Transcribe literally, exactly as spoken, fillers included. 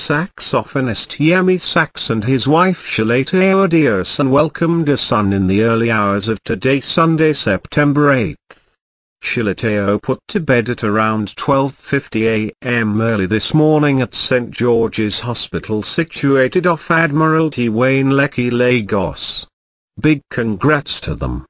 Saxophonist Yemi Sax and his wife Sholatayo Adeosun welcomed a son in the early hours of today, Sunday, September eighth. Sholatayo put to bed at around twelve fifty a m early this morning at Saint George's Hospital situated off Admiralty Way in Lekki, Lagos. Big congrats to them.